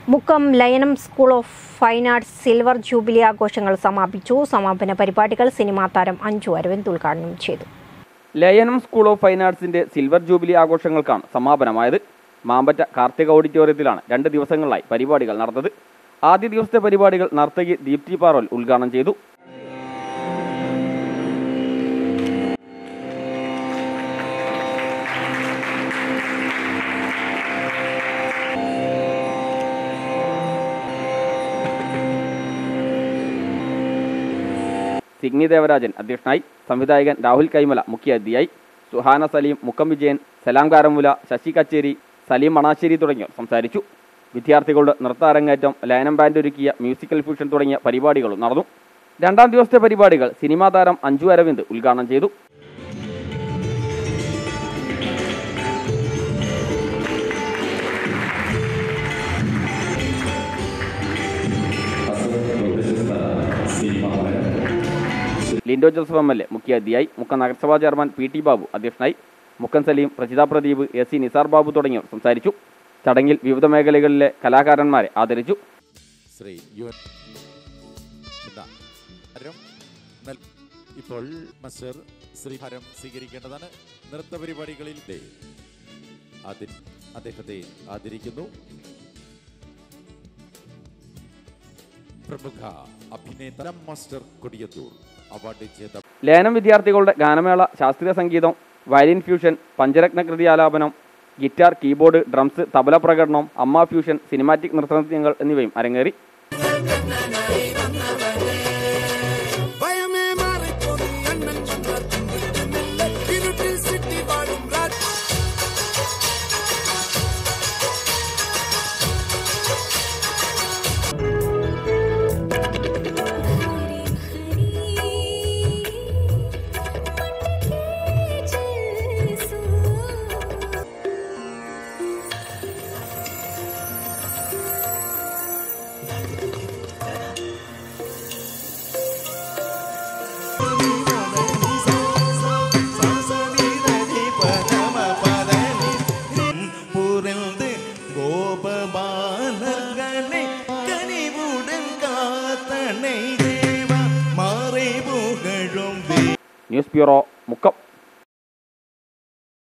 Mukkam Layanam school of fine arts silver jubilee ആഘോഷങ്ങൾ സമാപിച്ചു. സമാപന പരിപാടികൾ സിനിമാ താരം അഞ്ജു അരവിന്ദ് ഉദ്ഘാടനം ചെയ്തു. ലയനം സ്കൂൾ ഓഫ് ഫൈൻ ആർട്സിന്റെ സിൽവർ ജൂബിലി ആഘോഷങ്ങൾക്കാണ് സമാപനമായത്. മാമ്പറ്റ കാർത്തിക ഓഡിറ്റോറിയത്തിലാണ് 2 ദിവസങ്ങളിലായി പരിപാടികൾ നടന്നത്. ആദ്യ ദിവസത്തെ പരിപാടികൾ നർത്തകി ദീപ്തി പാറോൽ ഉദ്ഘാടനം ചെയ്തു. സിഗ്നി ദേവരാജൻ അധ്യക്ഷനായി. സംവിധായകൻ രാഹുൽ കൈമല മുഖ്യാതിഥിയായി. സുഹാന സലീം, മുക്കം വിജയൻ, സലാം കാരമുല, ശശി കച്ചേരി, സലീം മണാശ്ശേരി തുടങ്ങിയവർ സംസാരിച്ചു. വിദ്യാർത്ഥികളുടെ നൃത്ത അരങ്ങേറ്റം, ലയനം ബാൻഡ് ഒരുക്കിയ മ്യൂസിക്കൽ ഫ്യൂഷൻ തുടങ്ങിയ പരിപാടികളും നടന്നു. 2ാം ദിവസത്തെ പരിപാടികൾ സിനിമാ താരം അഞ്ജു അരവിന്ദ് ഉദ്ഘാടനം ചെയ്തു. ലിൻഡോ ജോസഫ് MLA മുഖ്യാതിഥിയായി. മുക്കം നഗരസഭാ ചെയർമാൻ PT ബാബു അധ്യക്ഷനായി. മുക്കം സലീം, പ്രജിത പ്രദീപ്, AC നിസാർ ബാബു തുടങ്ങിയവർ സംസാരിച്ചു. ചടങ്ങിൽ വിവിധ മേഖലകളിലെ കലാകാരന്മാരെ ആദരിച്ചു. ഇപ്പോൾ മാസ്റ്റർ ശ്രീഹാരം സ്വീകരിക്കേണ്ടതാണ്. നൃത്ത പരിപാടികളിൽ അദ്ദേഹത്തെ ആദരിക്കുന്നു. പ്രമുഖ അഭിനേതാ മാസ്റ്റർ കൊടിയത്തൂർ അവാർഡ് ജേതാവ്. ലയനം വിദ്യാർത്ഥികളുടെ ഗാനമേള, ശാസ്ത്രീയ സംഗീതം, വയലിൻ ഫ്യൂഷൻ, പഞ്ചരത്ന കൃതി ആലാപനം, ഗിറ്റാർ, കീബോർഡ്, ഡ്രംസ്, തബല പ്രകടനം, അമ്മ ഫ്യൂഷൻ, സിനിമാറ്റിക് നൃത്തനൃത്യങ്ങൾ എന്നിവയും അരങ്ങേറി. News bureau